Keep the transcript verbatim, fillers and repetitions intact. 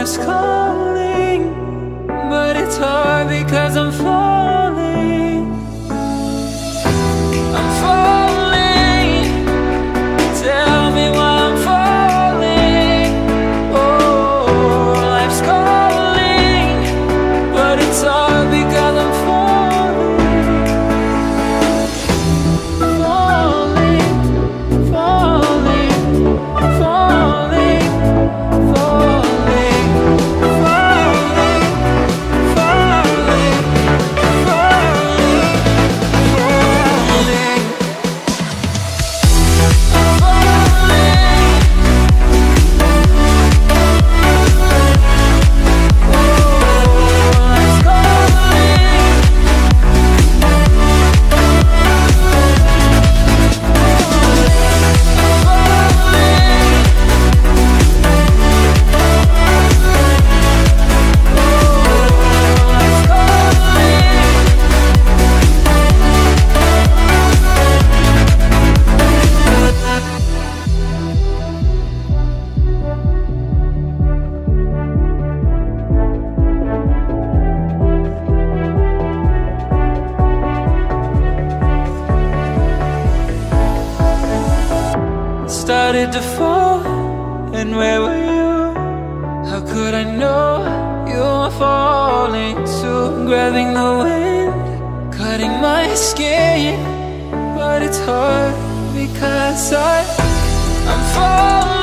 life's calling, but it's hard because I'm falling. I'm falling. Tell me why I'm falling. Oh, life's calling, but it's hard because I'm falling. Falling, falling, falling, falling, falling, falling, falling, falling. Started to fall, and where were you? How could I know you were falling too? Grabbing the wind, cutting my skin, but it's hard because I, I'm falling.